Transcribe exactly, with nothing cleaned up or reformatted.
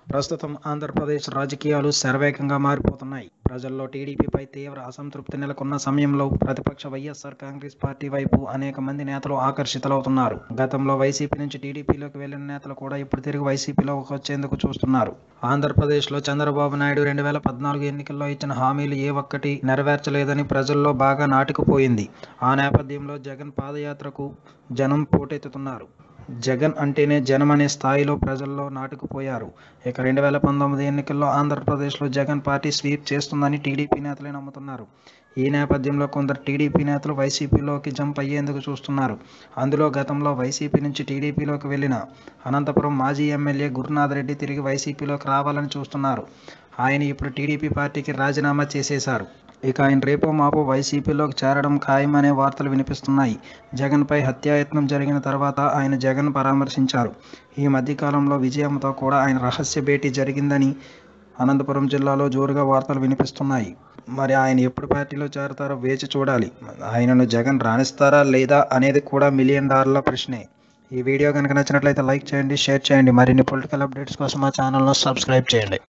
ప్రస్తుతం ఆంధ్రప్రదేశ్ రాజకీయాలు శరవేగంగా మారిపోతున్నాయి. ప్రజల్లో టీడీపీపై తీవ్ర అసంతృప్తి నెలకొన్న సమయంలో ప్రతిపక్ష వైఎస్ఆర్ కాంగ్రెస్ పార్టీ వైపు అనేక మంది నేతలు ఆకర్షితులవుతున్నారు. గతంలో వైసీపీ నుంచి టీడీపీలోకి వెళ్లిన నేతలు కూడా ఇప్పుడు తిరిగి వైసీపీలోకి వచ్చేందుకు చూస్తున్నారు. ఆంధ్రప్రదేశ్లో చంద్రబాబు నాయుడు రెండు వేల పద్నాలుగు ఎన్నికల్లో ఇచ్చిన హామీలు ఏ ఒక్కటి నెరవేర్చలేదని ప్రజల్లో బాగా నాటుకుపోయింది. ఆ నేపథ్యంలో జగన్ పాదయాత్రకు జనం పోటెత్తుతున్నారు. జగన్ అంటేనే జనం అనే స్థాయిలో ప్రజల్లో నాటుకుపోయారు. ఇక రెండు వేల పంతొమ్మిది ఎన్నికల్లో ఆంధ్రప్రదేశ్లో జగన్ పార్టీ స్వీప్ చేస్తుందని టీడీపీ నేతలే నమ్ముతున్నారు. ఈ నేపథ్యంలో కొందరు టీడీపీ నేతలు వైసీపీలోకి జంప్ అయ్యేందుకు చూస్తున్నారు. అందులో గతంలో వైసీపీ నుంచి టీడీపీలోకి వెళ్లిన అనంతపురం మాజీ ఎమ్మెల్యే గురునాథ్ రెడ్డి తిరిగి వైసీపీలోకి రావాలని చూస్తున్నారు. ఆయన ఇప్పుడు టీడీపీ పార్టీకి రాజీనామా చేసేశారు. ఇక ఆయన రేపో మాపో వైసీపీలోకి చేరడం ఖాయమనే వార్తలు వినిపిస్తున్నాయి. జగన్పై హత్యాయత్నం జరిగిన తర్వాత ఆయన జగన్ పరామర్శించారు. ఈ మధ్యకాలంలో విజయంతో కూడా ఆయన రహస్య భేటీ జరిగిందని అనంతపురం జిల్లాలో జోరుగా వార్తలు వినిపిస్తున్నాయి. మరి ఆయన ఎప్పుడు పార్టీలో చేరతారో వేచి చూడాలి. ఆయనను జగన్ రాణిస్తారా లేదా అనేది కూడా మిలియన్ డాలర్ల ప్రశ్నే. ఈ వీడియో కనుక నచ్చినట్లయితే లైక్ చేయండి, షేర్ చేయండి. మరిన్ని పొలిటికల్ అప్డేట్స్ కోసం మా ఛానల్ను సబ్స్క్రైబ్ చేయండి.